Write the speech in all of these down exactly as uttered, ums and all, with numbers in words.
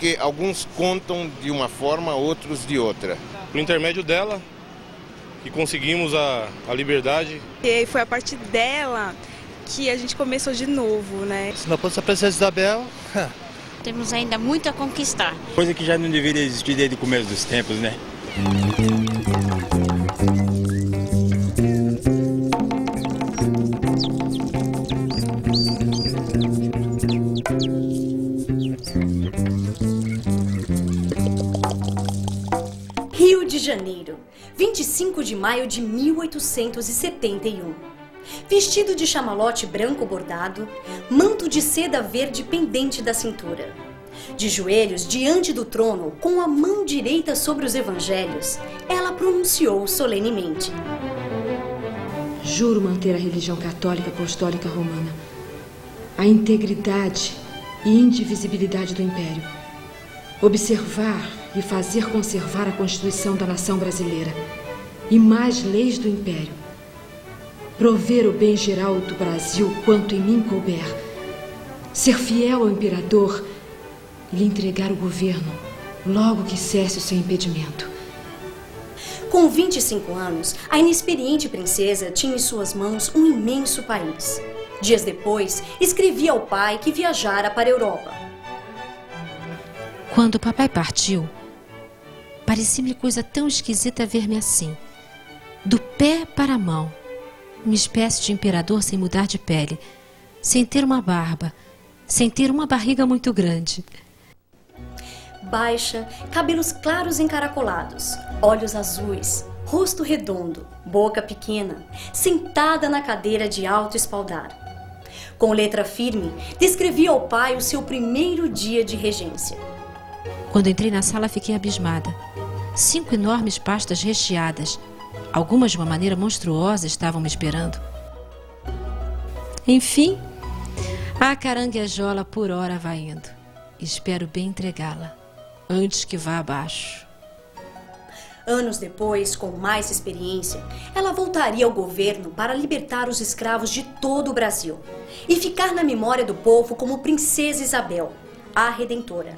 porque alguns contam de uma forma, outros de outra. Por intermédio dela, que conseguimos a, a liberdade. E foi a partir dela que a gente começou de novo, né? Se não fosse a Princesa Isabel... Temos ainda muito a conquistar. Coisa que já não deveria existir desde o começo dos tempos, né? Rio de Janeiro, vinte e cinco de maio de mil oitocentos e setenta e um. Vestido de chamalote branco bordado, manto de seda verde pendente da cintura. De joelhos diante do trono, com a mão direita sobre os evangelhos, ela pronunciou solenemente: Juro manter a religião católica apostólica romana, a integridade e indivisibilidade do Império, observar e fazer conservar a Constituição da nação brasileira e mais leis do Império, prover o bem geral do Brasil quanto em mim couber, ser fiel ao imperador e lhe entregar o governo logo que cesse o seu impedimento. Com vinte e cinco anos, a inexperiente princesa tinha em suas mãos um imenso país. Dias depois, escrevia ao pai que viajara para a Europa. Quando o papai partiu, parecia-me coisa tão esquisita ver-me assim, do pé para a mão, uma espécie de imperador sem mudar de pele, sem ter uma barba, sem ter uma barriga muito grande. Baixa, cabelos claros encaracolados, olhos azuis, rosto redondo, boca pequena, sentada na cadeira de alto espaldar. Com letra firme, descrevia ao pai o seu primeiro dia de regência. Quando entrei na sala, fiquei abismada. Cinco enormes pastas recheadas, algumas de uma maneira monstruosa, estavam me esperando. Enfim, a caranguejola por hora vai indo. Espero bem entregá-la, antes que vá abaixo. Anos depois, com mais experiência, ela voltaria ao governo para libertar os escravos de todo o Brasil e ficar na memória do povo como Princesa Isabel, a Redentora.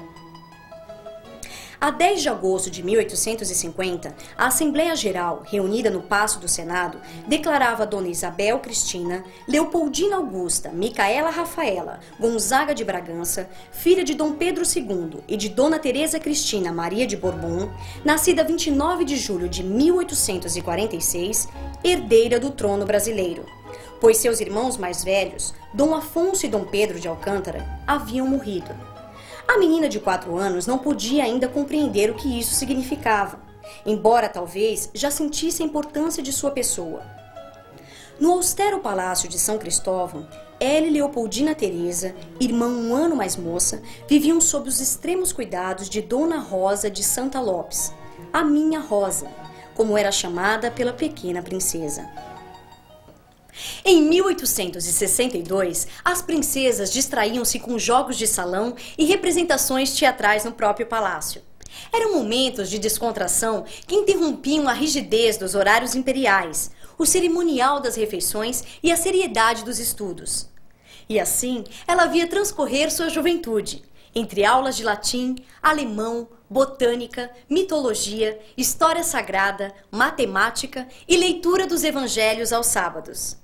A dez de agosto de mil oitocentos e cinquenta, a Assembleia Geral, reunida no Paço do Senado, declarava Dona Isabel Cristina, Leopoldina Augusta, Micaela Rafaela, Gonzaga de Bragança, filha de Dom Pedro segundo e de Dona Teresa Cristina Maria de Bourbon, nascida vinte e nove de julho de mil oitocentos e quarenta e seis, herdeira do trono brasileiro, pois seus irmãos mais velhos, Dom Afonso e Dom Pedro de Alcântara, haviam morrido. A menina de quatro anos não podia ainda compreender o que isso significava, embora talvez já sentisse a importância de sua pessoa. No austero palácio de São Cristóvão, ela e Leopoldina Teresa, irmã um ano mais moça, viviam sob os extremos cuidados de Dona Rosa de Santa Lopes, a minha Rosa, como era chamada pela pequena princesa. Em mil oitocentos e sessenta e dois, as princesas distraíam-se com jogos de salão e representações teatrais no próprio palácio. Eram momentos de descontração que interrompiam a rigidez dos horários imperiais, o cerimonial das refeições e a seriedade dos estudos. E assim, ela via transcorrer sua juventude, entre aulas de latim, alemão, botânica, mitologia, história sagrada, matemática e leitura dos evangelhos aos sábados.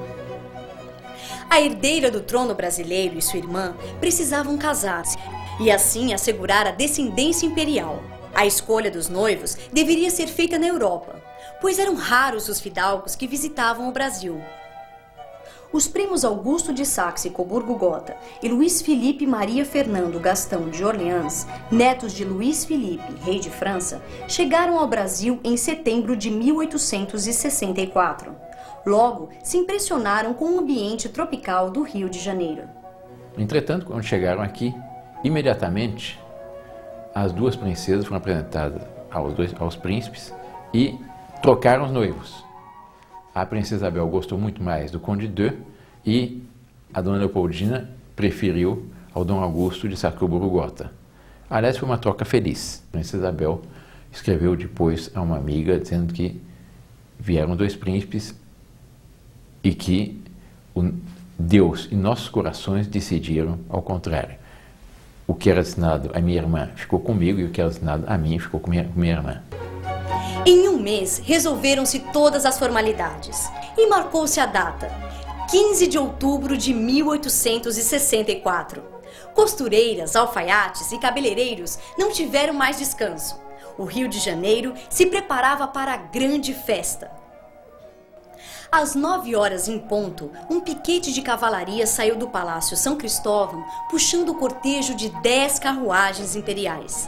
A herdeira do trono brasileiro e sua irmã precisavam casar-se e assim assegurar a descendência imperial. A escolha dos noivos deveria ser feita na Europa, pois eram raros os fidalgos que visitavam o Brasil. Os primos Augusto de Saxe-Coburgo-Gotha e Luís Felipe Maria Fernando Gastão de Orleans, netos de Luís Felipe, rei de França, chegaram ao Brasil em setembro de mil oitocentos e sessenta e quatro. Logo, se impressionaram com o ambiente tropical do Rio de Janeiro. Entretanto, quando chegaram aqui, imediatamente as duas princesas foram apresentadas aos, dois, aos príncipes e trocaram os noivos. A princesa Isabel gostou muito mais do Conde d'Eu e a dona Leopoldina preferiu ao Dom Augusto de Saxe-Coburgo-Gotha. Aliás, foi uma troca feliz. A princesa Isabel escreveu depois a uma amiga dizendo que vieram dois príncipes e que o Deus e nossos corações decidiram ao contrário. o que era destinado à minha irmã ficou comigo e o que era destinado a mim ficou com minha, com minha irmã. Em um mês, resolveram-se todas as formalidades e marcou-se a data, quinze de outubro de mil oitocentos e sessenta e quatro. Costureiras, alfaiates e cabeleireiros não tiveram mais descanso. O Rio de Janeiro se preparava para a grande festa. Às nove horas em ponto, um piquete de cavalaria saiu do Palácio São Cristóvão, puxando o cortejo de dez carruagens imperiais.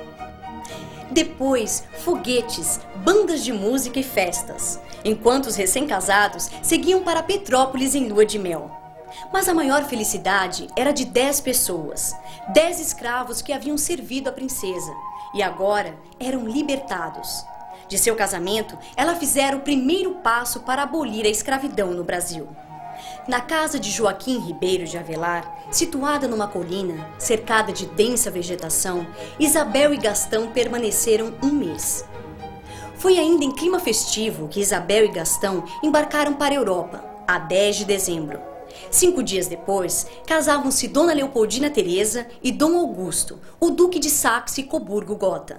Depois, foguetes, bandas de música e festas, enquanto os recém-casados seguiam para Petrópolis em lua de mel. Mas a maior felicidade era de dez pessoas, dez escravos que haviam servido a princesa e agora eram libertados. De seu casamento, ela fizera o primeiro passo para abolir a escravidão no Brasil. Na casa de Joaquim Ribeiro de Avelar, situada numa colina, cercada de densa vegetação, Isabel e Gastão permaneceram um mês. Foi ainda em clima festivo que Isabel e Gastão embarcaram para a Europa, a dez de dezembro. Cinco dias depois, casavam-se Dona Leopoldina Teresa e Dom Augusto, o Duque de Saxe-Coburgo-Gotha.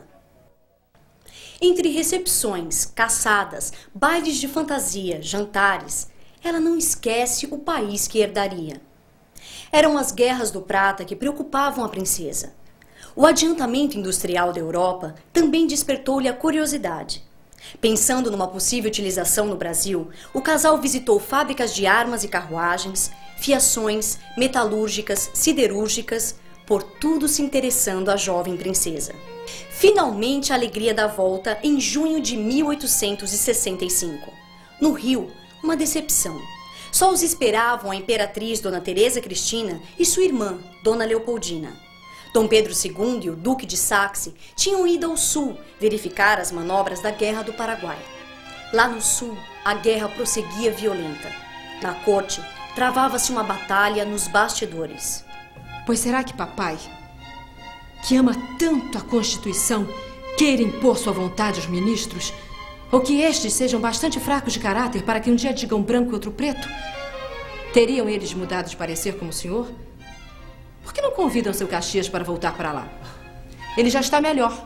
Entre recepções, caçadas, bailes de fantasia, jantares, ela não esquece o país que herdaria. Eram as guerras do prata que preocupavam a princesa. O adiantamento industrial da Europa também despertou-lhe a curiosidade. Pensando numa possível utilização no Brasil, o casal visitou fábricas de armas e carruagens, fiações, metalúrgicas, siderúrgicas, por tudo se interessando a jovem princesa. Finalmente a alegria da volta em junho de mil oitocentos e sessenta e cinco. No Rio, uma decepção. Só os esperavam a imperatriz Dona Teresa Cristina e sua irmã, Dona Leopoldina. Dom Pedro segundo e o Duque de Saxe tinham ido ao sul verificar as manobras da Guerra do Paraguai. Lá no sul, a guerra prosseguia violenta. Na corte, travava-se uma batalha nos bastidores. Pois será que papai, que ama tanto a Constituição, queira impor sua vontade aos ministros? Ou que estes sejam bastante fracos de caráter para que um dia digam branco e outro preto? Teriam eles mudado de parecer como o senhor? Por que não convidam seu Caxias para voltar para lá? Ele já está melhor.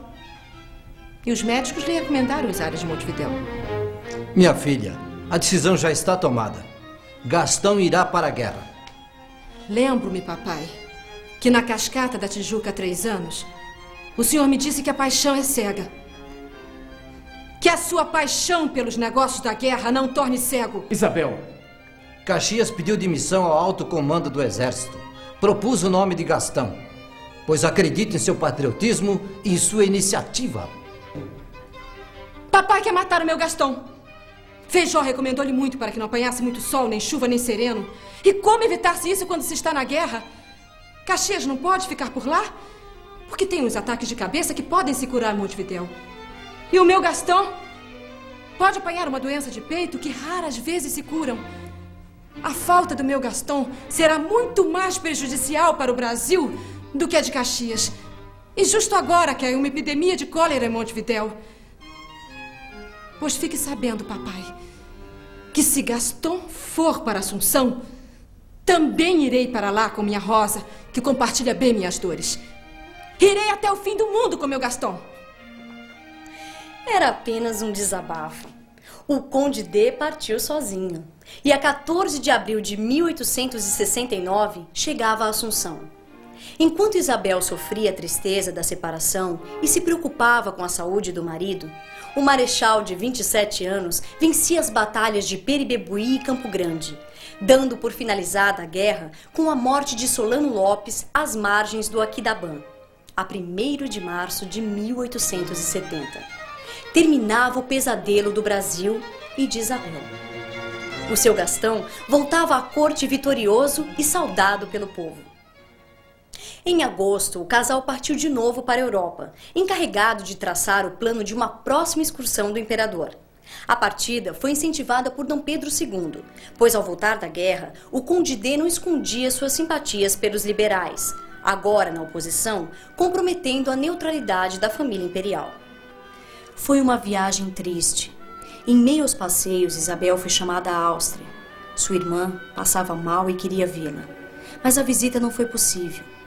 E os médicos lhe recomendaram as áreas de Montevidéu. Minha filha, a decisão já está tomada. Gastão irá para a guerra. Lembro-me, papai, que na cascata da Tijuca há três anos, o senhor me disse que a paixão é cega. Que a sua paixão pelos negócios da guerra não torne cego. Isabel. Caxias pediu demissão ao alto comando do exército. Propus o nome de Gastão, pois acredita em seu patriotismo e em sua iniciativa. Papai quer matar o meu Gastão. Feijó recomendou-lhe muito para que não apanhasse muito sol, nem chuva, nem sereno. E como evitar-se isso quando se está na guerra? Caxias não pode ficar por lá? Porque tem uns ataques de cabeça que podem se curar em Montevidéu. E o meu Gastão pode apanhar uma doença de peito que raras vezes se curam. A falta do meu Gastão será muito mais prejudicial para o Brasil do que a de Caxias. E justo agora que há uma epidemia de cólera em Montevidéu. Pois fique sabendo, papai, que se Gastão for para Assunção, também irei para lá com minha Rosa, que compartilha bem minhas dores. Irei até o fim do mundo com meu Gastão. Era apenas um desabafo. O Conde D partiu sozinho. E a quatorze de abril de mil oitocentos e sessenta e nove chegava a Assunção. Enquanto Isabel sofria a tristeza da separação e se preocupava com a saúde do marido, o marechal de vinte e sete anos vencia as batalhas de Peribebuí e Campo Grande, dando por finalizada a guerra com a morte de Solano Lopes às margens do Aquidabã, a primeiro de março de mil oitocentos e setenta. Terminava o pesadelo do Brasil e de Isabel. O seu Gastão voltava à corte vitorioso e saudado pelo povo. Em agosto, o casal partiu de novo para a Europa, encarregado de traçar o plano de uma próxima excursão do imperador. A partida foi incentivada por Dom Pedro segundo, pois ao voltar da guerra, o Conde D não escondia suas simpatias pelos liberais, agora na oposição, comprometendo a neutralidade da família imperial. Foi uma viagem triste. Em meio aos passeios, Isabel foi chamada à Áustria. Sua irmã passava mal e queria vê-la, mas a visita não foi possível.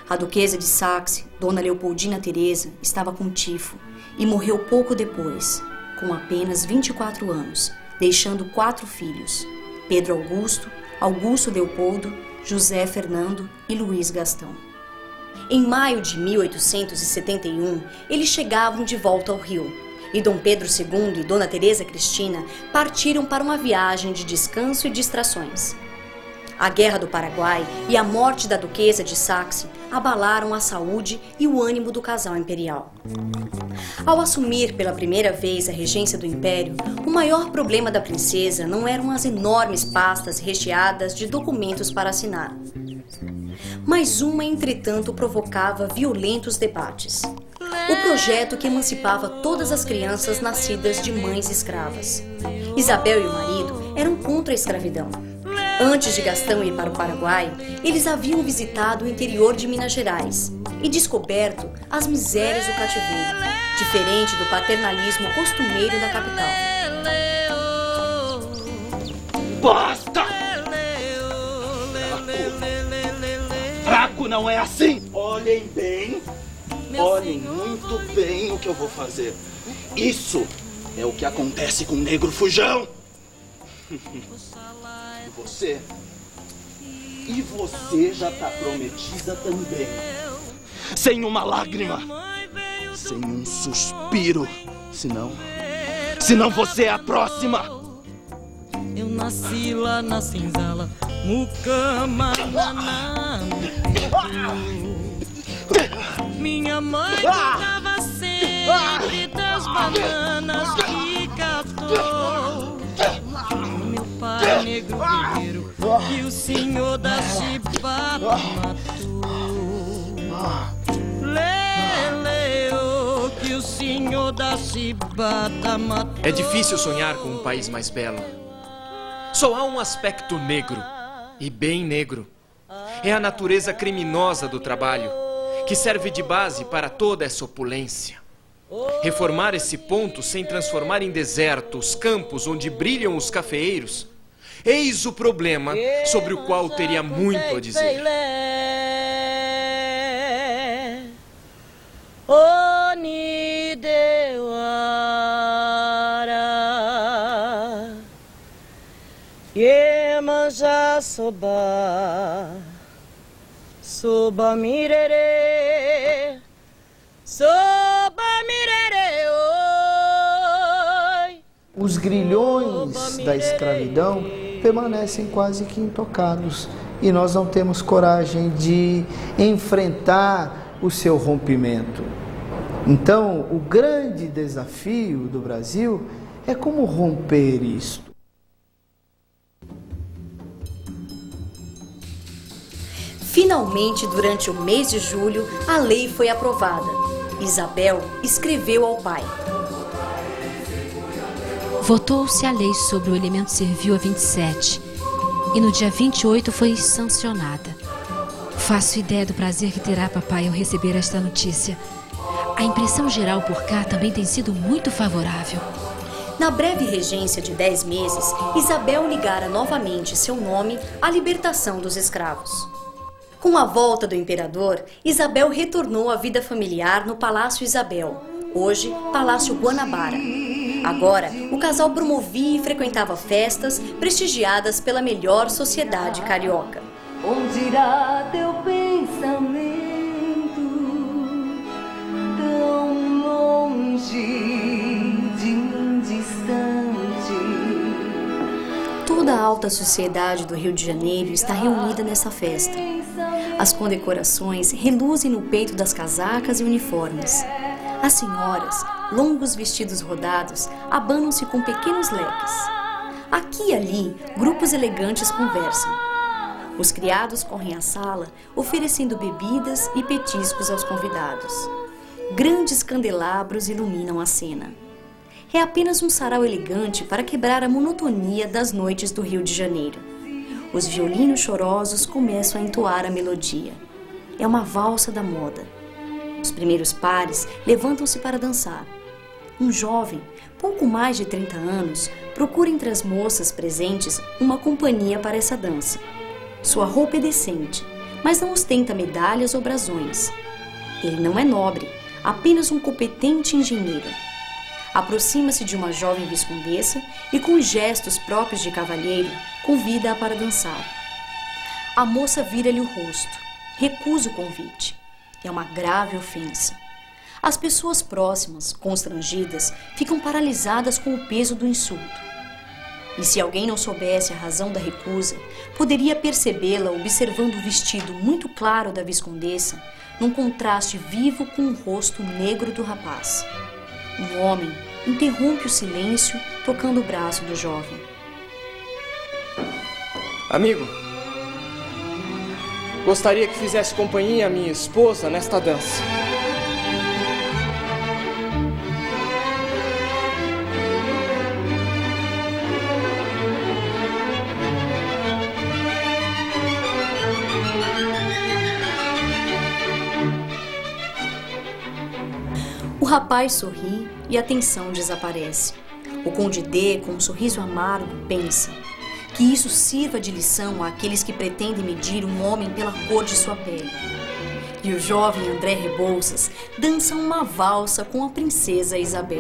A duquesa de Saxe, Dona Leopoldina Teresa, estava com tifo e morreu pouco depois, com apenas vinte e quatro anos, deixando quatro filhos: Pedro Augusto, Augusto Leopoldo, José Fernando e Luiz Gastão. Em maio de mil oitocentos e setenta e um, eles chegavam de volta ao Rio, e Dom Pedro segundo e Dona Teresa Cristina partiram para uma viagem de descanso e distrações. A Guerra do Paraguai e a morte da duquesa de Saxe abalaram a saúde e o ânimo do casal imperial. Ao assumir pela primeira vez a regência do império, o maior problema da princesa não eram as enormes pastas recheadas de documentos para assinar. Mas uma, entretanto, provocava violentos debates. O projeto que emancipava todas as crianças nascidas de mães escravas. Isabel e o marido eram contra a escravidão. Antes de Gastão ir para o Paraguai, eles haviam visitado o interior de Minas Gerais e descoberto as misérias do cativeiro, diferente do paternalismo costumeiro da capital. Basta! Fraco! Fraco não é assim! Olhem bem, olhem muito bem o que eu vou fazer. Isso é o que acontece com o negro fujão. E você? E você já tá prometida também. Sem uma lágrima, sem um suspiro. Senão, senão você é a próxima. Eu nasci lá na senzala, mucama, minha mãe cuidava sempre das bananas que catou. Meu pai negro guerreiro e o senhor da chibata matou. Leleu que o senhor da chibata matou. É difícil sonhar com um país mais belo. Só há um aspecto negro, e bem negro. É a natureza criminosa do trabalho, que serve de base para toda essa opulência. Reformar esse ponto sem transformar em deserto os campos onde brilham os cafeeiros, eis o problema sobre o qual teria muito a dizer. Iemanjá soba, soba mirerê, soba mirerê, oi. Os grilhões da escravidão permanecem quase que intocados e nós não temos coragem de enfrentar o seu rompimento. Então, o grande desafio do Brasil é como romper isto. Finalmente, durante o mês de julho, a lei foi aprovada. Isabel escreveu ao pai. Votou-se a lei sobre o elemento servil a vinte e sete e no dia vinte e oito foi sancionada. Faço ideia do prazer que terá papai ao receber esta notícia. A impressão geral por cá também tem sido muito favorável. Na breve regência de dez meses, Isabel ligara novamente seu nome à libertação dos escravos. Com a volta do imperador, Isabel retornou à vida familiar no Palácio Isabel, hoje Palácio Guanabara. Agora, o casal promovia e frequentava festas prestigiadas pela melhor sociedade carioca. Onde irá teu pensamento tão longe de mim distante? Toda a alta sociedade do Rio de Janeiro está reunida nessa festa. As condecorações reluzem no peito das casacas e uniformes. As senhoras, longos vestidos rodados, abanam-se com pequenos leques. Aqui e ali, grupos elegantes conversam. Os criados correm à sala, oferecendo bebidas e petiscos aos convidados. Grandes candelabros iluminam a cena. É apenas um sarau elegante para quebrar a monotonia das noites do Rio de Janeiro. Os violinos chorosos começam a entoar a melodia. É uma valsa da moda. Os primeiros pares levantam-se para dançar. Um jovem, pouco mais de trinta anos, procura entre as moças presentes uma companhia para essa dança. Sua roupa é decente, mas não ostenta medalhas ou brasões. Ele não é nobre, apenas um competente engenheiro. Aproxima-se de uma jovem viscondessa e, com gestos próprios de cavalheiro, convida-a para dançar. A moça vira-lhe o rosto, recusa o convite. É uma grave ofensa. As pessoas próximas, constrangidas, ficam paralisadas com o peso do insulto. E se alguém não soubesse a razão da recusa, poderia percebê-la observando o vestido muito claro da viscondessa, num contraste vivo com o rosto negro do rapaz. Um homem interrompe o silêncio, tocando o braço do jovem. Amigo, gostaria que fizesse companhia à minha esposa nesta dança. O rapaz sorri e a tensão desaparece. O Conde D, com um sorriso amargo, pensa que isso sirva de lição àqueles que pretendem medir um homem pela cor de sua pele. E o jovem André Rebouças dança uma valsa com a princesa Isabel.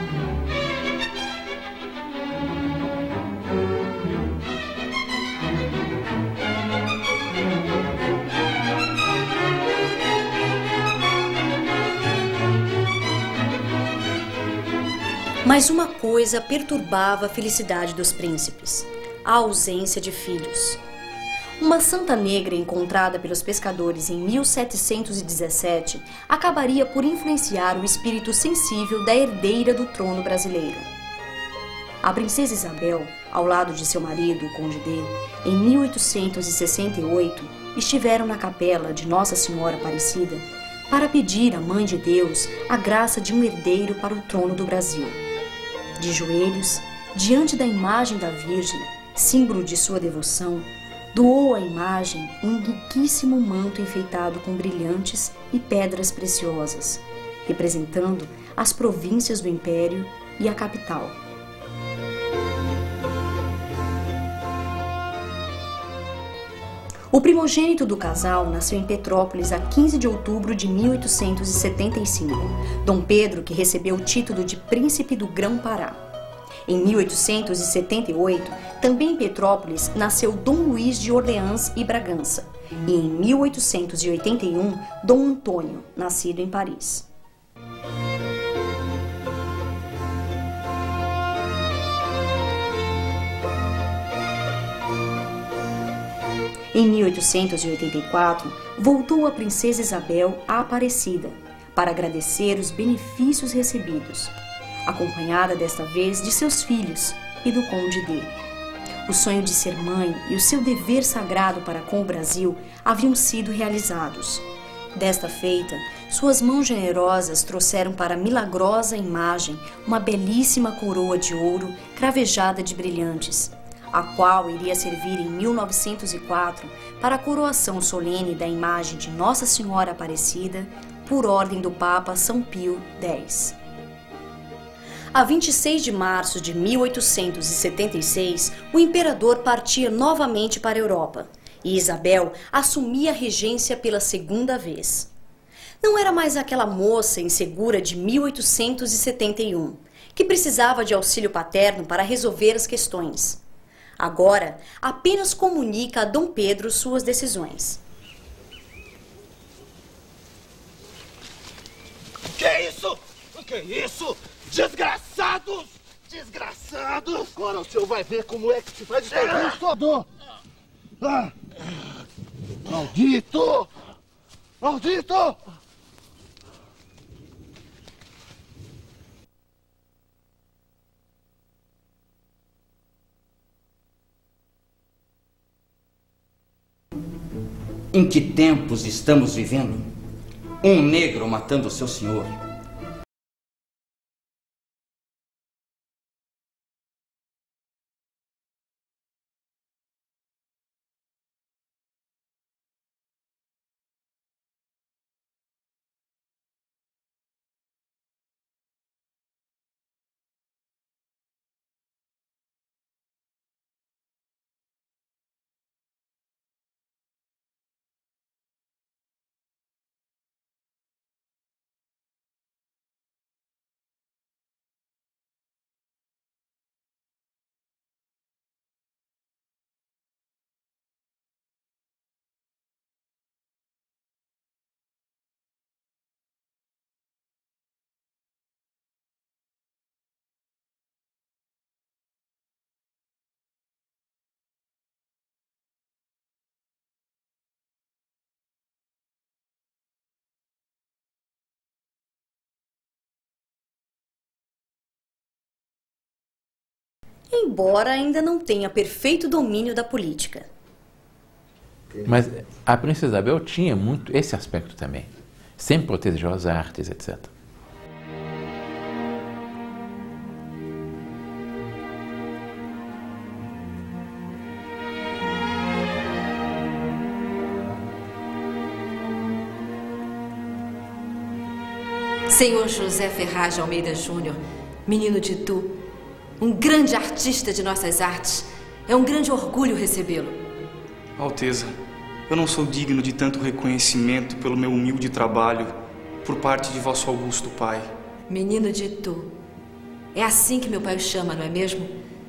Mas uma coisa perturbava a felicidade dos príncipes: a ausência de filhos. Uma santa negra encontrada pelos pescadores em mil setecentos e dezessete acabaria por influenciar o espírito sensível da herdeira do trono brasileiro. A princesa Isabel, ao lado de seu marido, o Conde D, em mil oitocentos e sessenta e oito, estiveram na capela de Nossa Senhora Aparecida para pedir à Mãe de Deus a graça de um herdeiro para o trono do Brasil. De joelhos, diante da imagem da Virgem, símbolo de sua devoção, doou à imagem um riquíssimo manto enfeitado com brilhantes e pedras preciosas, representando as províncias do Império e a capital. O primogênito do casal nasceu em Petrópolis a quinze de outubro de mil oitocentos e setenta e cinco, Dom Pedro, que recebeu o título de Príncipe do Grão-Pará. Em mil oitocentos e setenta e oito, também em Petrópolis, nasceu Dom Luís de Orleans e Bragança. E em mil oitocentos e oitenta e um, Dom Antônio, nascido em Paris. Em mil oitocentos e oitenta e quatro, voltou a princesa Isabel à Aparecida para agradecer os benefícios recebidos, acompanhada desta vez de seus filhos e do Conde D. O sonho de ser mãe e o seu dever sagrado para com o Brasil haviam sido realizados. Desta feita, suas mãos generosas trouxeram para a milagrosa imagem uma belíssima coroa de ouro cravejada de brilhantes, a qual iria servir em mil novecentos e quatro para a coroação solene da imagem de Nossa Senhora Aparecida, por ordem do Papa São Pio X. A vinte e seis de março de mil oitocentos e setenta e seis, o imperador partia novamente para a Europa e Isabel assumia a regência pela segunda vez. Não era mais aquela moça insegura de mil oitocentos e setenta e um, que precisava de auxílio paterno para resolver as questões. Agora, apenas comunica a Dom Pedro suas decisões. Que é isso? Que é isso? Desgraçados! Desgraçados! Agora o senhor vai ver como é que se faz isso todo! Ah. Maldito! Maldito! Em que tempos estamos vivendo? Um negro matando seu senhor. embora ainda não tenha perfeito domínio da política. Mas a princesa Isabel tinha muito esse aspecto também. Sempre protegeu as artes, etcétera. Senhor José Ferraz de Almeida Júnior, menino de Itu, um grande artista de nossas artes, é um grande orgulho recebê-lo. Alteza, eu não sou digno de tanto reconhecimento pelo meu humilde trabalho por parte de vosso augusto pai. Menino de Itu, é assim que meu pai o chama, não é mesmo?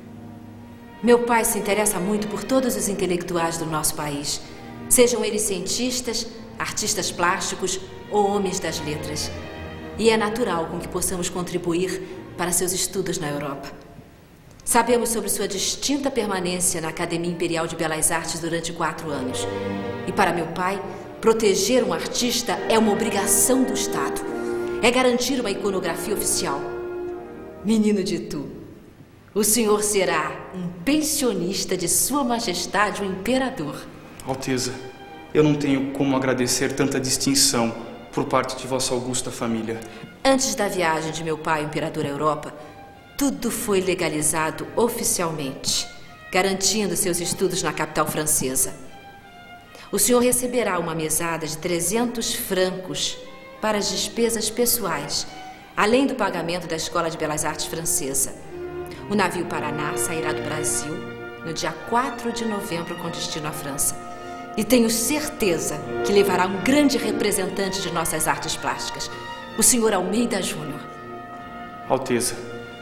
Meu pai se interessa muito por todos os intelectuais do nosso país, sejam eles cientistas, artistas plásticos ou homens das letras. E é natural com que possamos contribuir para seus estudos na Europa. Sabemos sobre sua distinta permanência na Academia Imperial de Belas Artes durante quatro anos. E para meu pai, proteger um artista é uma obrigação do Estado. É garantir uma iconografia oficial. Menino de Itu, o senhor será um pensionista de Sua Majestade o Imperador. Alteza, eu não tenho como agradecer tanta distinção por parte de vossa augusta família. Antes da viagem de meu pai, o imperador à Europa, tudo foi legalizado oficialmente, garantindo seus estudos na capital francesa. O senhor receberá uma mesada de trezentos francos para as despesas pessoais, além do pagamento da Escola de Belas Artes Francesa. O navio Paraná sairá do Brasil no dia quatro de novembro com destino à França. E tenho certeza que levará um grande representante de nossas artes plásticas, o senhor Almeida Júnior. Alteza,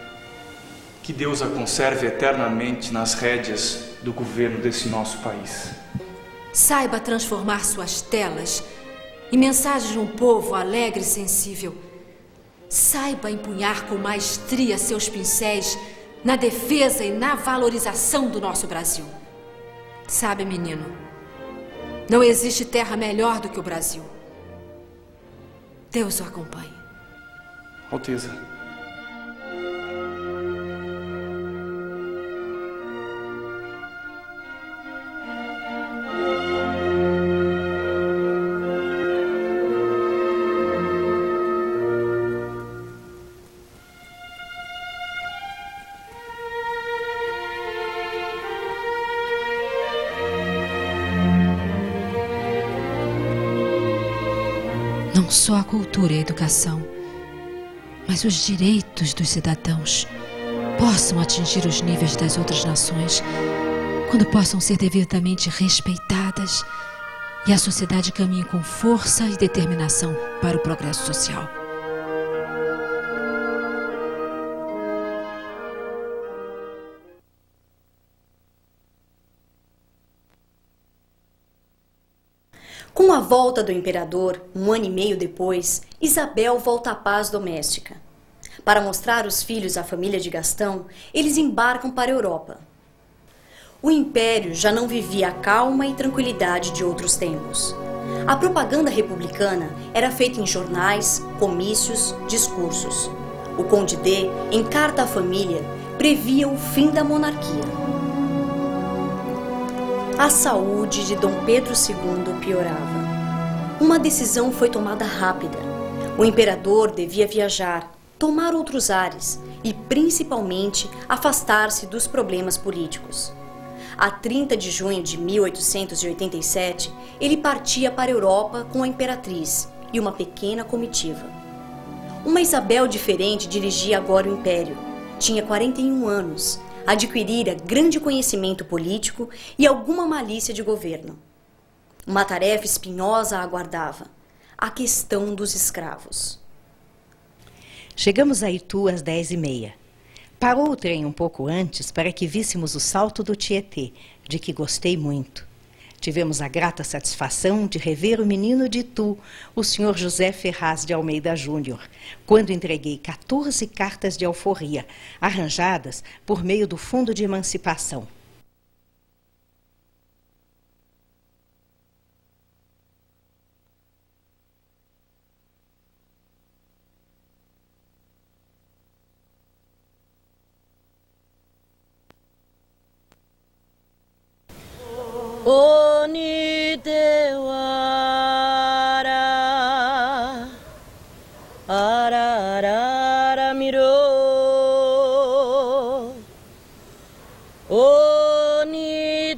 que Deus a conserve eternamente nas rédeas do governo desse nosso país. Saiba transformar suas telas em mensagens de um povo alegre e sensível. Saiba empunhar com maestria seus pincéis na defesa e na valorização do nosso Brasil. Sabe, menino, não existe terra melhor do que o Brasil. Deus o acompanhe. Alteza. Não só a cultura e a educação, mas os direitos dos cidadãos possam atingir os níveis das outras nações, quando possam ser devidamente respeitadas e a sociedade caminhe com força e determinação para o progresso social. Com a volta do imperador, um ano e meio depois, Isabel volta à paz doméstica. Para mostrar os filhos à família de Gastão, eles embarcam para a Europa. O império já não vivia a calma e tranquilidade de outros tempos. A propaganda republicana era feita em jornais, comícios, discursos. O Conde D, em carta à família, previa o fim da monarquia. A saúde de Dom Pedro segundo piorava. Uma decisão foi tomada rápida. O imperador devia viajar, tomar outros ares e, principalmente, afastar-se dos problemas políticos. A trinta de junho de mil oitocentos e oitenta e sete, ele partia para a Europa com a imperatriz e uma pequena comitiva. Uma Isabel diferente dirigia agora o império. Tinha quarenta e um anos, adquirira grande conhecimento político e alguma malícia de governo. Uma tarefa espinhosa a aguardava: a questão dos escravos. Chegamos a Itu às dez e meia. Parou o trem um pouco antes para que víssemos o salto do Tietê, de que gostei muito. Tivemos a grata satisfação de rever o menino de Itu, o senhor José Ferraz de Almeida Júnior, quando entreguei quatorze cartas de alforria, arranjadas por meio do Fundo de Emancipação. Oni dewara arara miro Oni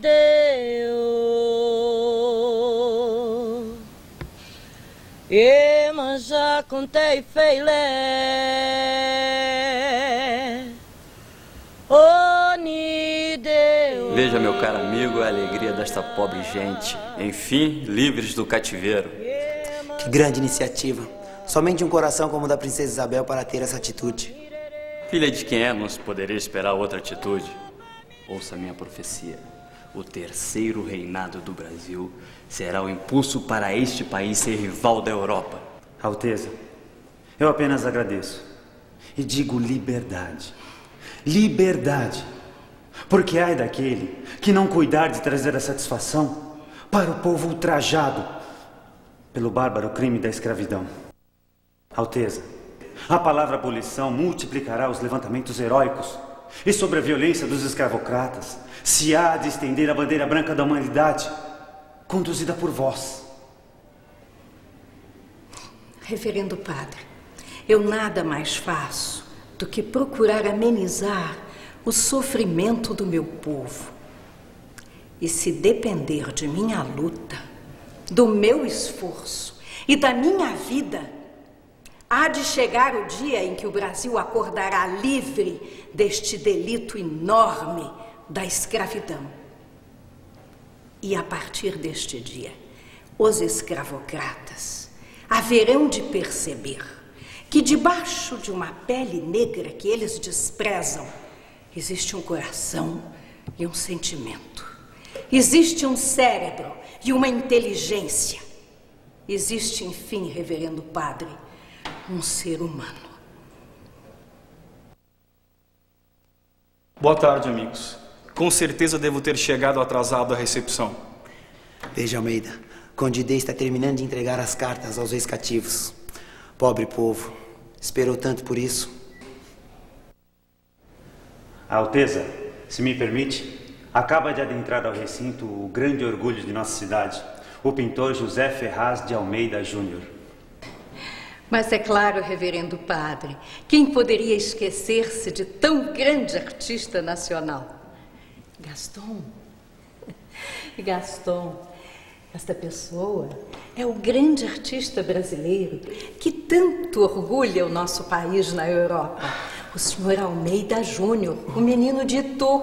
deu E mas já contei feile Oni deu Veja, meu caro amigo, a alegria desta pobre gente, enfim, livres do cativeiro. Que grande iniciativa. Somente um coração como o da princesa Isabel para ter essa atitude. Filha de quem é, não se poderia esperar outra atitude. Ouça minha profecia. O terceiro reinado do Brasil será o impulso para este país ser rival da Europa. Alteza, eu apenas agradeço. E digo liberdade. Liberdade. Porque ai daquele que não cuidar de trazer a satisfação para o povo ultrajado pelo bárbaro crime da escravidão. Alteza, a palavra abolição multiplicará os levantamentos heróicos e sobre a violência dos escravocratas se há de estender a bandeira branca da humanidade, conduzida por vós. Reverendo Padre, eu nada mais faço do que procurar amenizar o sofrimento do meu povo. E se depender de minha luta, do meu esforço e da minha vida, há de chegar o dia em que o Brasil acordará livre deste delito enorme da escravidão. E a partir deste dia, os escravocratas haverão de perceber que debaixo de uma pele negra que eles desprezam, existe um coração e um sentimento. Existe um cérebro e uma inteligência. Existe, enfim, Reverendo Padre, um ser humano. Boa tarde, amigos. Com certeza devo ter chegado atrasado à recepção. Veja, Almeida, Conde D está terminando de entregar as cartas aos ex-cativos. Pobre povo, esperou tanto por isso. Alteza, se me permite, acaba de adentrar ao recinto o grande orgulho de nossa cidade, o pintor José Ferraz de Almeida Júnior. Mas é claro, Reverendo Padre, quem poderia esquecer-se de tão grande artista nacional? Gaston, Gaston, esta pessoa é o grande artista brasileiro que tanto orgulha o nosso país na Europa. O senhor Almeida Júnior, o menino de Itu.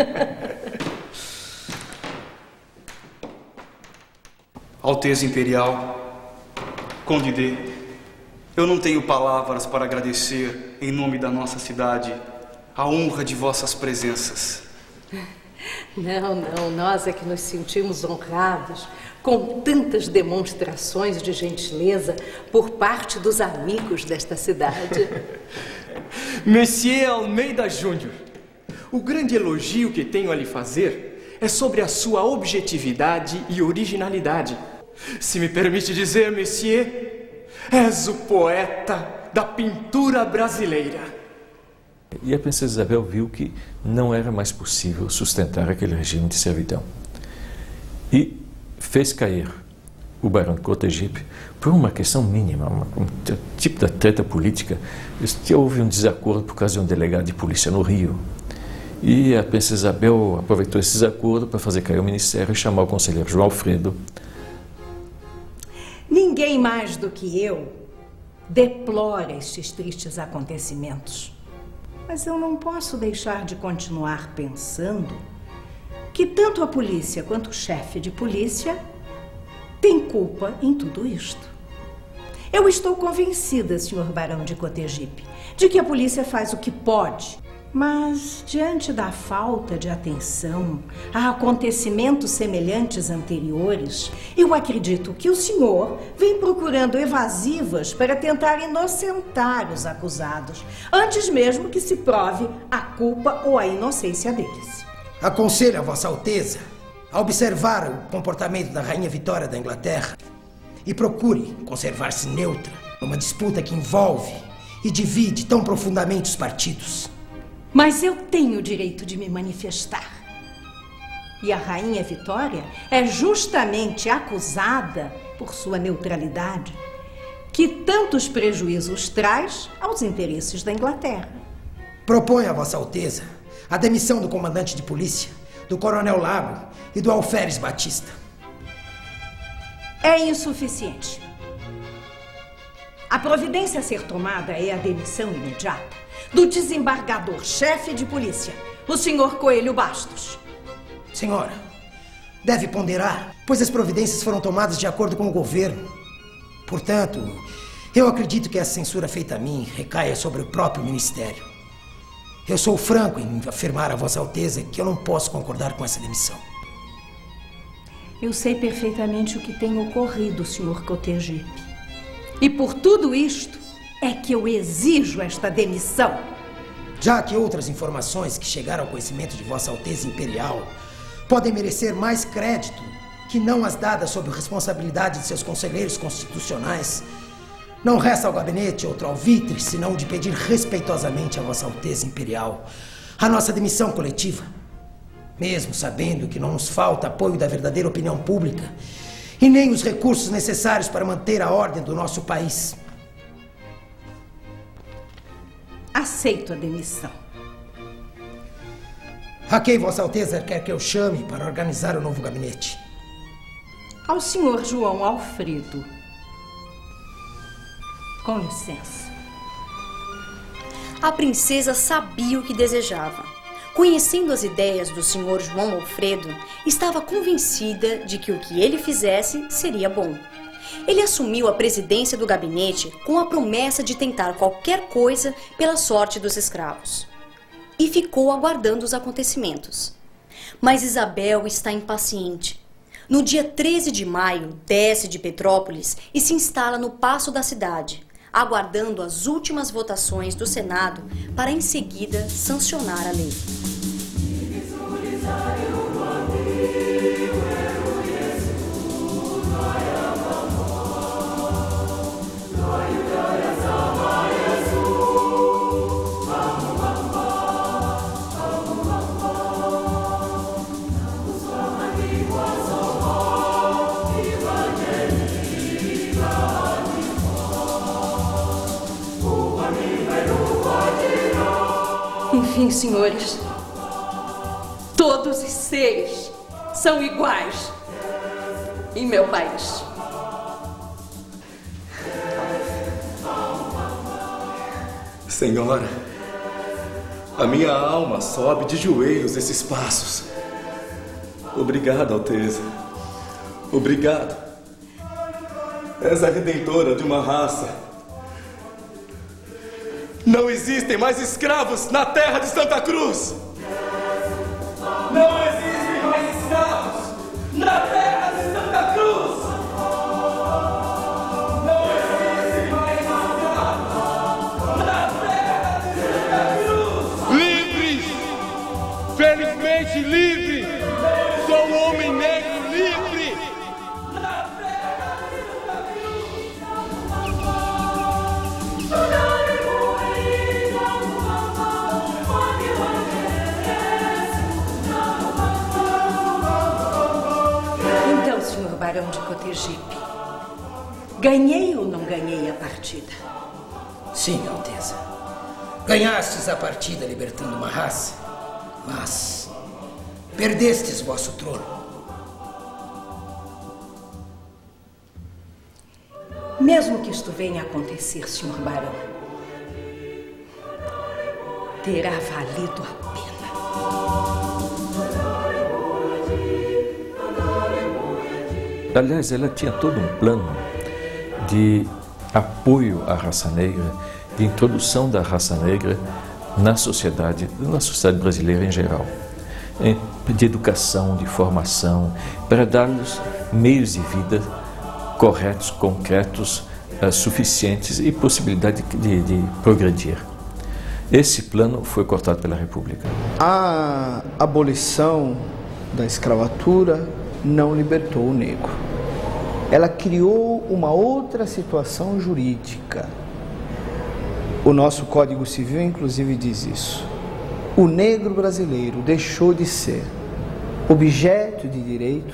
Alteza Imperial, Conde D, eu não tenho palavras para agradecer, em nome da nossa cidade, a honra de vossas presenças. Não, não, nós é que nos sentimos honrados com tantas demonstrações de gentileza por parte dos amigos desta cidade. Monsieur Almeida Júnior, o grande elogio que tenho a lhe fazer é sobre a sua objetividade e originalidade. Se me permite dizer, Monsieur, és o poeta da pintura brasileira. E a princesa Isabel viu que não era mais possível sustentar aquele regime de servidão. E fez cair o barão de Cotegipe por uma questão mínima, uma, um tipo da treta política. Houve um desacordo por causa de um delegado de polícia no Rio. E a princesa Isabel aproveitou esse desacordo para fazer cair o ministério e chamar o conselheiro João Alfredo. Ninguém mais do que eu deplora estes tristes acontecimentos. Mas eu não posso deixar de continuar pensando que tanto a polícia quanto o chefe de polícia têm culpa em tudo isto. Eu estou convencida, senhor Barão de Cotegipe, de que a polícia faz o que pode, mas diante da falta de atenção a acontecimentos semelhantes anteriores, eu acredito que o senhor vem procurando evasivas para tentar inocentar os acusados, antes mesmo que se prove a culpa ou a inocência deles. Aconselho a Vossa Alteza a observar o comportamento da Rainha Vitória da Inglaterra e procure conservar-se neutra numa disputa que envolve e divide tão profundamente os partidos. Mas eu tenho o direito de me manifestar. E a rainha Vitória é justamente acusada, por sua neutralidade, que tantos prejuízos traz aos interesses da Inglaterra. Proponho a Vossa Alteza a demissão do comandante de polícia, do coronel Lago e do alferes Batista. É insuficiente. A providência a ser tomada é a demissão imediata do desembargador-chefe de polícia, o senhor Coelho Bastos. Senhora, deve ponderar, pois as providências foram tomadas de acordo com o governo. Portanto, eu acredito que a censura feita a mim recaia sobre o próprio ministério. Eu sou franco em afirmar a Vossa Alteza que eu não posso concordar com essa demissão. Eu sei perfeitamente o que tem ocorrido, senhor Cotegipe. E por tudo isto é que eu exijo esta demissão. Já que outras informações que chegaram ao conhecimento de Vossa Alteza Imperial podem merecer mais crédito que não as dadas sob responsabilidade de seus conselheiros constitucionais, não resta ao gabinete outro alvitre senão de pedir respeitosamente a Vossa Alteza Imperial a nossa demissão coletiva, mesmo sabendo que não nos falta apoio da verdadeira opinião pública e nem os recursos necessários para manter a ordem do nosso país. Aceito a demissão. A quem Vossa Alteza quer que eu chame para organizar o novo gabinete? Ao senhor João Alfredo. Com licença. A princesa sabia o que desejava. Conhecendo as ideias do senhor João Alfredo, estava convencida de que o que ele fizesse seria bom. Ele assumiu a presidência do gabinete com a promessa de tentar qualquer coisa pela sorte dos escravos. E ficou aguardando os acontecimentos. Mas Isabel está impaciente. No dia treze de maio, desce de Petrópolis e se instala no Paço da cidade, aguardando as últimas votações do Senado para em seguida sancionar a lei. Enfim, senhores, todos os seres são iguais em meu país. Senhora, a minha alma sobe de joelhos esses passos. Obrigado, Alteza. Obrigado. És a redentora de uma raça. Não existem mais escravos na terra de Santa Cruz! Não existem mais escravos na terra de Santa Cruz! Não existem mais escravos na terra de Santa Cruz! Livre! Felizmente livre! Sou um homem negro livre! Na terra de Santa Cruz! Senhor Barão de Cotegipe, ganhei ou não ganhei a partida? Sim, Alteza. Ganhastes a partida libertando uma raça, mas perdestes vosso trono. Mesmo que isto venha a acontecer, senhor Barão, terá valido a pena. Aliás, ela tinha todo um plano de apoio à raça negra, de introdução da raça negra na sociedade, na sociedade brasileira em geral, de educação, de formação, para dar-lhes meios de vida corretos, concretos, uh, suficientes e possibilidade de, de progredir. Esse plano foi cortado pela República. A abolição da escravatura não libertou o negro. Ela criou uma outra situação jurídica. O nosso Código Civil, inclusive, diz isso. O negro brasileiro deixou de ser objeto de direito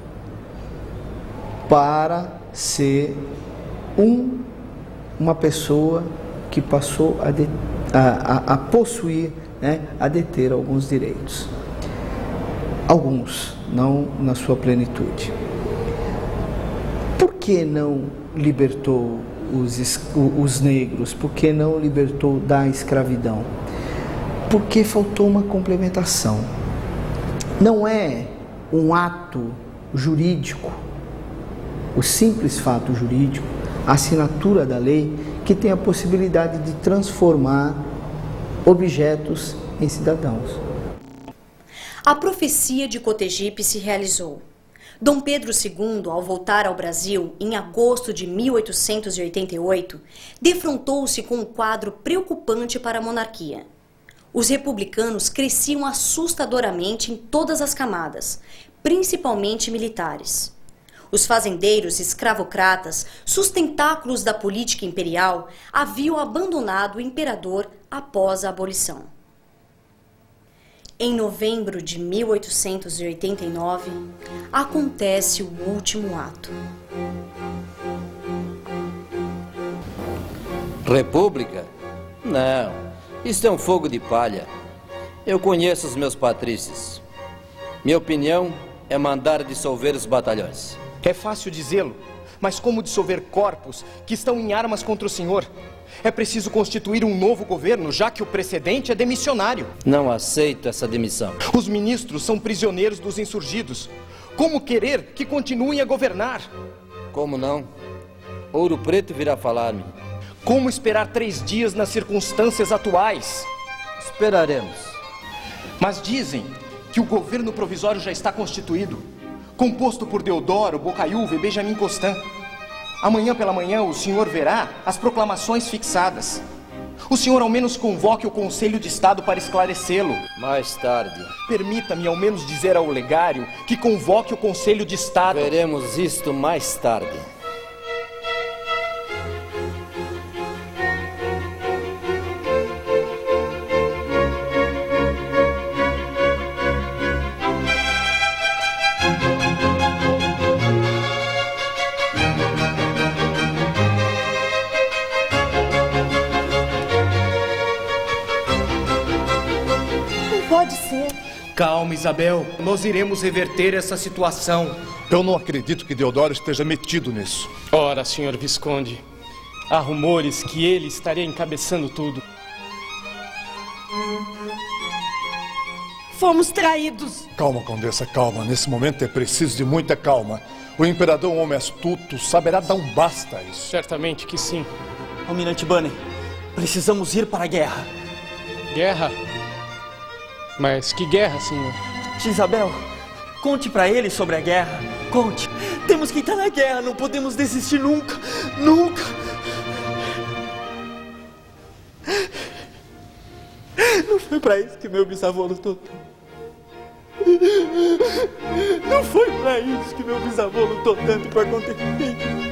para ser um, uma pessoa que passou a, de, a, a, a possuir, né, a deter alguns direitos. Alguns, não na sua plenitude. Por que não libertou os, os negros? Por que não libertou da escravidão? Porque faltou uma complementação. Não é um ato jurídico, o simples fato jurídico, a assinatura da lei, que tem a possibilidade de transformar objetos em cidadãos. A profecia de Cotegipe se realizou. Dom Pedro segundo, ao voltar ao Brasil em agosto de mil oitocentos e oitenta e oito, defrontou-se com um quadro preocupante para a monarquia. Os republicanos cresciam assustadoramente em todas as camadas, principalmente militares. Os fazendeiros escravocratas, sustentáculos da política imperial, haviam abandonado o imperador após a abolição. Em novembro de mil oitocentos e oitenta e nove, acontece o último ato. República? Não, isso é um fogo de palha. Eu conheço os meus patrícios. Minha opinião é mandar dissolver os batalhões. É fácil dizê-lo, mas como dissolver corpos que estão em armas contra o senhor? É preciso constituir um novo governo, já que o precedente é demissionário. Não aceito essa demissão. Os ministros são prisioneiros dos insurgidos. Como querer que continuem a governar? Como não? Ouro Preto virá falar-me. Como esperar três dias nas circunstâncias atuais? Esperaremos. Mas dizem que o governo provisório já está constituído, composto por Deodoro, Bocaiúva e Benjamin Constant. Amanhã pela manhã o senhor verá as proclamações fixadas. O senhor ao menos convoque o Conselho de Estado para esclarecê-lo. Mais tarde. Permita-me ao menos dizer ao legário que convoque o Conselho de Estado. Veremos isto mais tarde. Calma, Isabel. Nós iremos reverter essa situação. Eu não acredito que Deodoro esteja metido nisso. Ora, senhor Visconde, há rumores que ele estaria encabeçando tudo. Fomos traídos. Calma, Condessa, calma. Nesse momento é preciso de muita calma. O imperador é um homem astuto, saberá dar um basta a isso. Certamente que sim. Almirante Bunny, precisamos ir para a guerra. Guerra? Mas que guerra, senhor? Isabel, conte para ele sobre a guerra. Conte. Temos que entrar na guerra, não podemos desistir nunca. Nunca. Não foi para isso que meu bisavô lutou. Não foi para isso que meu bisavô lutou tanto para conter filhos.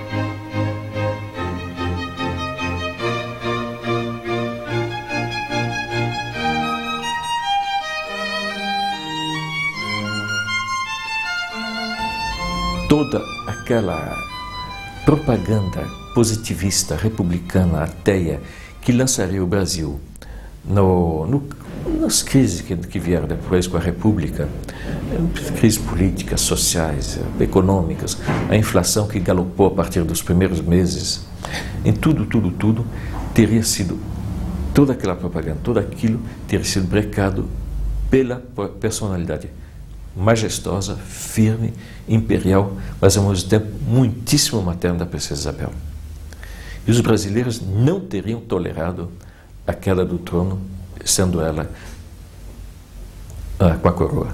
Toda aquela propaganda positivista, republicana, ateia, que lançaria o Brasil no, no, nas crises que, que vieram depois com a República, crises políticas, sociais, econômicas, a inflação que galopou a partir dos primeiros meses, em tudo, tudo, tudo, teria sido, toda aquela propaganda, tudo aquilo teria sido brecado pela personalidade majestosa, firme, imperial, mas ao mesmo tempo muitíssimo materna da princesa Isabel. E os brasileiros não teriam tolerado a queda do trono, sendo ela ah, com a coroa.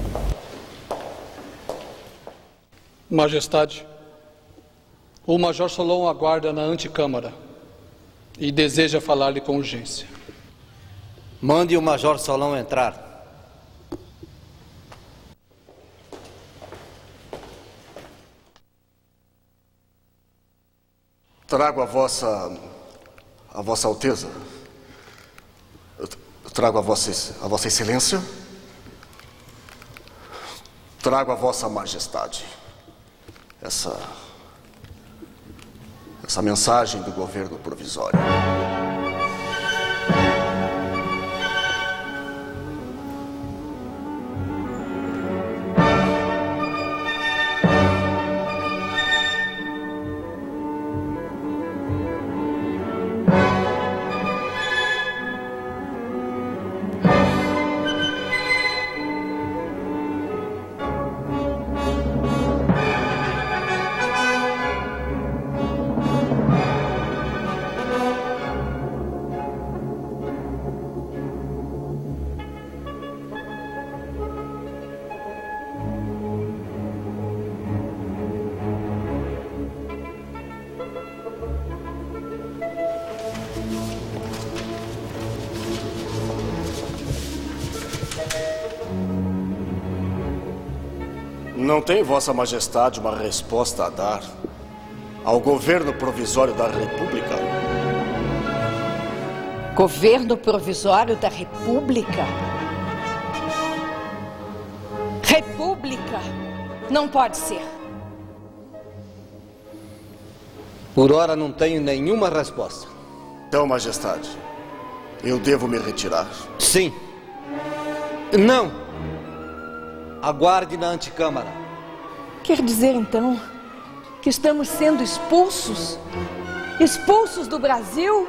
Majestade, o Major Solon aguarda na antecâmara e deseja falar-lhe com urgência. Mande o Major Solon entrar. Trago a vossa... a vossa Alteza. Eu trago a vossa, a vossa Excelência Trago a Vossa Majestade essa... essa mensagem do governo provisório. Não tem Vossa Majestade uma resposta a dar ao governo provisório da República? Governo provisório da República? República? Não pode ser. Por hora não tenho nenhuma resposta. Então, Majestade, eu devo me retirar? Sim. Não. Aguarde na antecâmara. Quer dizer, então, que estamos sendo expulsos? Expulsos do Brasil?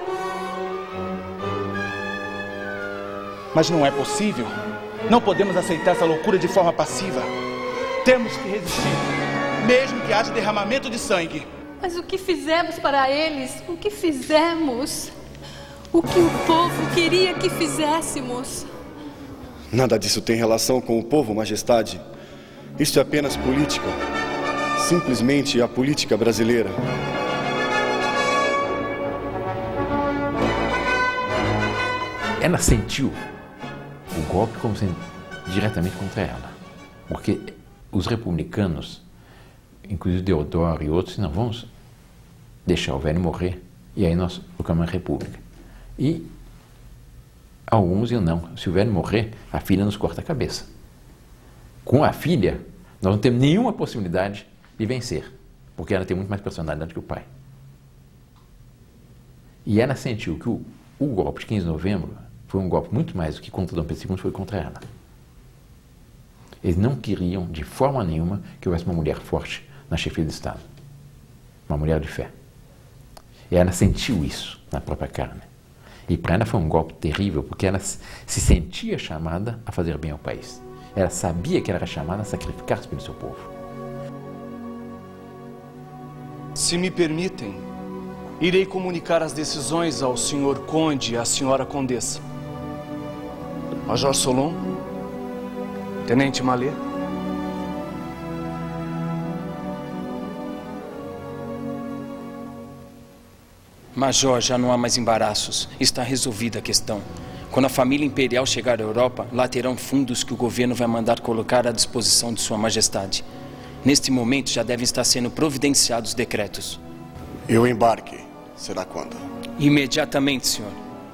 Mas não é possível. Não podemos aceitar essa loucura de forma passiva. Temos que resistir, mesmo que haja derramamento de sangue. Mas o que fizemos para eles? O que fizemos? O que o povo queria que fizéssemos? Nada disso tem relação com o povo, Majestade. Isso é apenas política. Simplesmente a política brasileira. Ela sentiu o golpe como sendo diretamente contra ela. Porque os republicanos, inclusive Deodoro e outros, não vamos deixar o velho morrer e aí nós proclamamos a República. E alguns iam não. Se o velho morrer, a filha nos corta a cabeça. Com a filha, nós não temos nenhuma possibilidade de vencer, porque ela tem muito mais personalidade que o pai. E ela sentiu que o, o golpe de quinze de novembro foi um golpe muito mais do que contra Dom Pedro segundo, foi contra ela. Eles não queriam, de forma nenhuma, que houvesse uma mulher forte na chefia do Estado. Uma mulher de fé. E ela sentiu isso na própria carne. E para ela foi um golpe terrível, porque ela se sentia chamada a fazer bem ao país. Ela sabia que ela era chamada a sacrificar-se pelo seu povo. Se me permitem, irei comunicar as decisões ao senhor Conde e à senhora Condessa. Major Solon, Tenente Malê. Major, já não há mais embaraços. Está resolvida a questão. Quando a família imperial chegar à Europa, lá terão fundos que o governo vai mandar colocar à disposição de Sua Majestade. Neste momento já devem estar sendo providenciados decretos. E o embarque será quando? Imediatamente, senhor.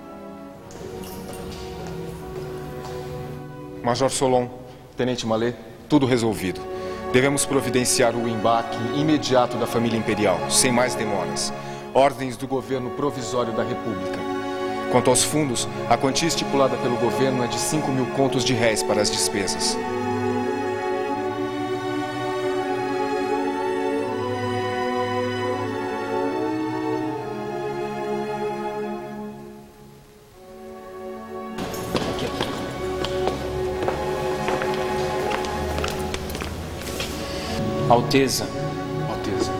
Major Solon, Tenente Malê, tudo resolvido. Devemos providenciar o embarque imediato da família imperial, sem mais demoras. Ordens do governo provisório da República. Quanto aos fundos, a quantia estipulada pelo governo é de cinco mil contos de réis para as despesas. Alteza. Alteza.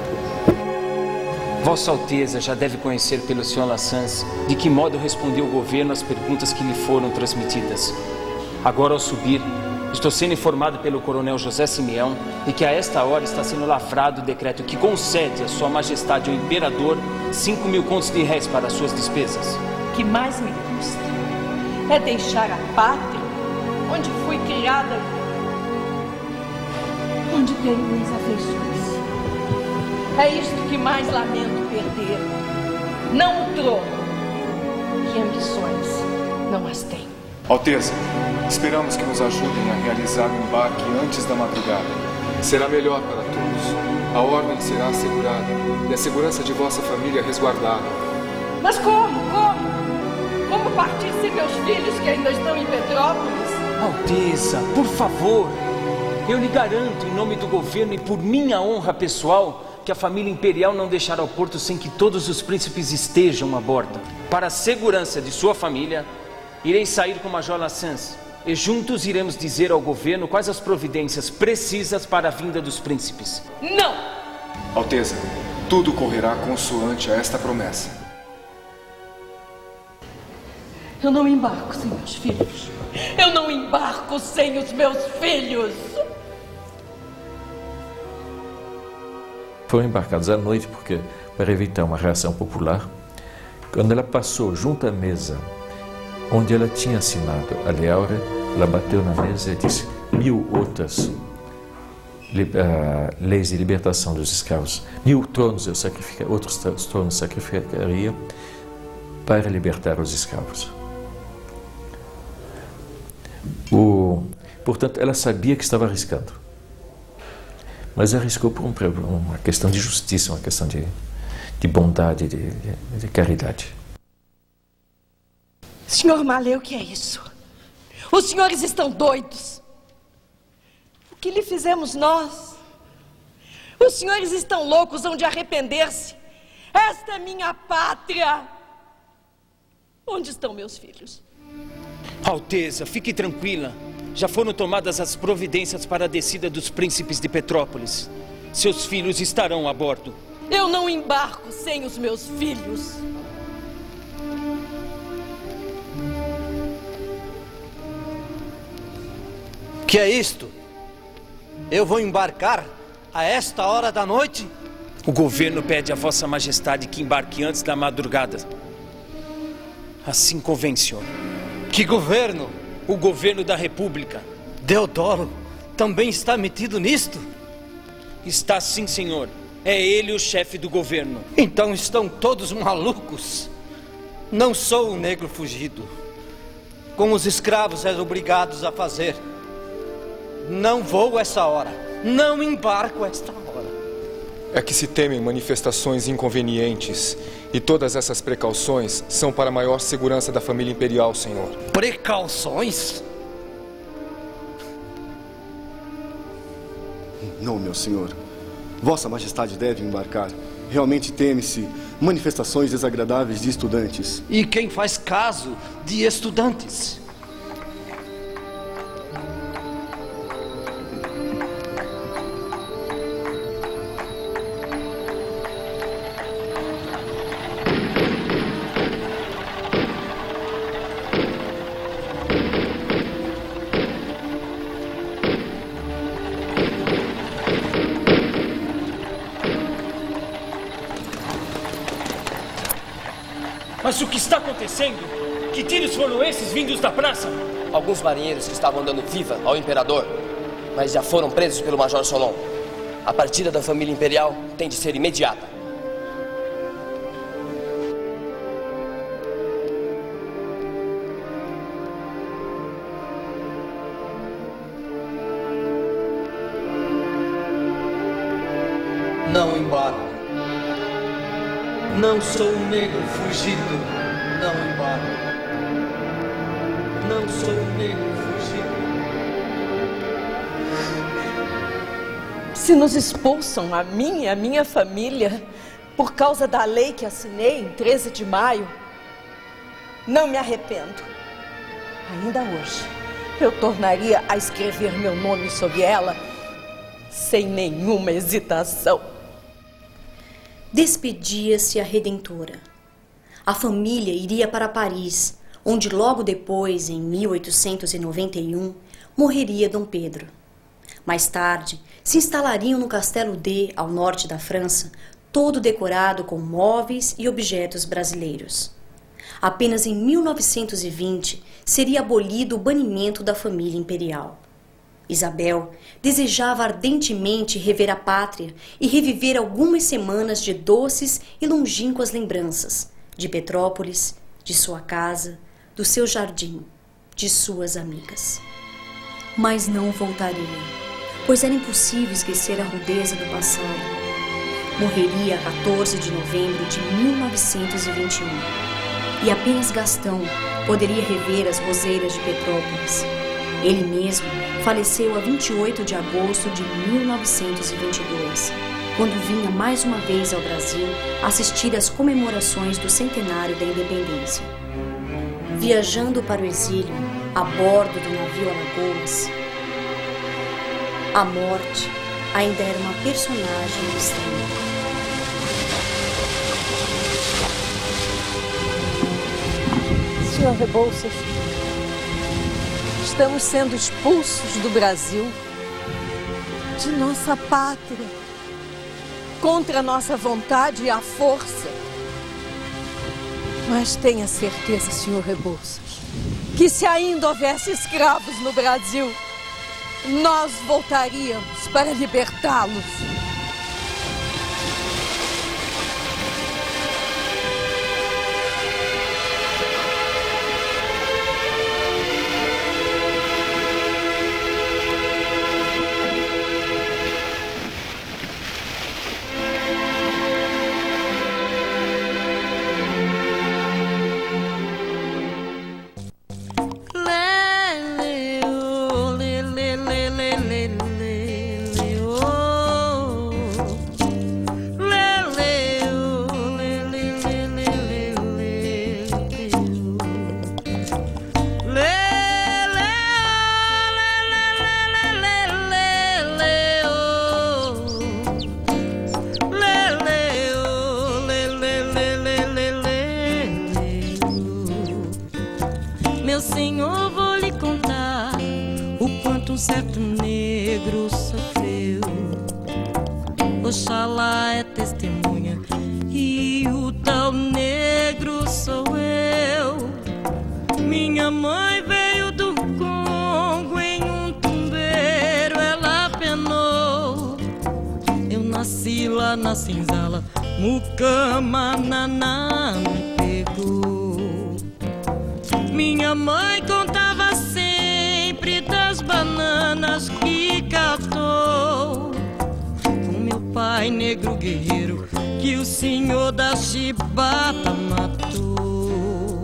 Vossa Alteza já deve conhecer pelo senhor Lassans de que modo respondeu o governo às perguntas que lhe foram transmitidas. Agora, ao subir, estou sendo informado pelo coronel José Simeão de que a esta hora está sendo lavrado o decreto que concede a Sua Majestade o Imperador cinco mil contos de réis para as suas despesas. O que mais me custa é deixar a pátria onde fui criada, onde tenho minhas afeições. É isto que mais lamento perder. Não o trono, que ambições não as tenho. Alteza, Esperamos que nos ajudem a realizar o embarque antes da madrugada. Será melhor para todos. A ordem será assegurada e a segurança de vossa família resguardada. Mas como? Como? Como partir sem meus filhos que ainda estão em Petrópolis? Alteza, por favor. Eu lhe garanto, em nome do governo e por minha honra pessoal, que a família imperial não deixará o porto sem que todos os príncipes estejam a bordo. Para a segurança de sua família, irei sair com o Major Lassens e juntos iremos dizer ao governo quais as providências precisas para a vinda dos príncipes. Não! Alteza, tudo correrá consoante a esta promessa. Eu não embarco sem meus filhos. Eu não embarco sem os meus filhos. Foram embarcados à noite porque, para evitar uma reação popular, quando ela passou junto à mesa onde ela tinha assinado a Lei Áurea, ela bateu na mesa e disse: mil outras li, uh, leis de libertação dos escravos, mil tronos eu sacrificaria, outros tronos sacrificaria para libertar os escravos. O, portanto, ela sabia que estava arriscando, mas arriscou por um, uma questão de justiça, uma questão de, de bondade, de, de, de caridade. Senhor Malê, o que é isso? Os senhores estão doidos. O que lhe fizemos nós? Os senhores estão loucos, hão de arrepender-se. Esta é minha pátria. Onde estão meus filhos? Alteza, fique tranquila. Já foram tomadas as providências para a descida dos príncipes de Petrópolis. Seus filhos estarão a bordo. Eu não embarco sem os meus filhos. Que é isto? Eu vou embarcar a esta hora da noite? O governo pede a Vossa Majestade que embarque antes da madrugada. Assim convém, senhor. Que governo? O governo da República. Deodoro também está metido nisto? Está sim, senhor. É ele o chefe do governo. Então estão todos malucos. Não sou um negro fugido, como os escravos eram obrigados a fazer. Não vou essa hora. Não embarco esta hora. É que se temem manifestações inconvenientes. E todas essas precauções são para a maior segurança da família imperial, senhor. Precauções? Não, meu senhor. Vossa Majestade deve embarcar. Realmente teme-se manifestações desagradáveis de estudantes. E quem faz caso de estudantes? Mas o que está acontecendo? Que tiros foram esses vindos da praça? Alguns marinheiros que estavam dando viva ao imperador, mas já foram presos pelo Major Solon. A partida da família imperial tem de ser imediata. Não embarco. Não sou um negro fugido. Não embarco. Não sou um negro fugido. Se nos expulsam, a mim e a minha família, por causa da lei que assinei em treze de maio, não me arrependo. Ainda hoje, eu tornaria a escrever meu nome sobre ela sem nenhuma hesitação. Despedia-se a Redentora. A família iria para Paris, onde logo depois, em mil oitocentos e noventa e um, morreria Dom Pedro. Mais tarde, se instalariam no Castelo D, ao norte da França, todo decorado com móveis e objetos brasileiros. Apenas em mil novecentos e vinte seria abolido o banimento da família imperial. Isabel desejava ardentemente rever a pátria e reviver algumas semanas de doces e longínquas lembranças de Petrópolis, de sua casa, do seu jardim, de suas amigas. Mas não voltaria, pois era impossível esquecer a rudeza do passado. Morreria a quatorze de novembro de mil novecentos e vinte e um, e apenas Gastão poderia rever as roseiras de Petrópolis. Ele mesmo faleceu a vinte e oito de agosto de mil novecentos e vinte e dois, quando vinha mais uma vez ao Brasil assistir às comemorações do centenário da independência. Viajando para o exílio, a bordo do navio Alagoas, a morte ainda era uma personagem estranha. senhor Rebouças, estamos sendo expulsos do Brasil, de nossa pátria, contra a nossa vontade e a força. Mas tenha certeza, senhor Rebouças, que se ainda houvesse escravos no Brasil, nós voltaríamos para libertá-los. Oxalá é testemunha e o tal negro sou eu. Minha mãe veio do Congo em um tumbeiro, ela penou. Eu nasci lá na senzala, mucama naná me pegou. Minha mãe contava sempre das bananas que catou. Pai negro guerreiro que o senhor da chibata matou.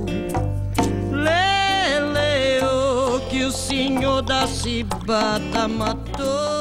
Lele, oh, que o senhor da chibata matou.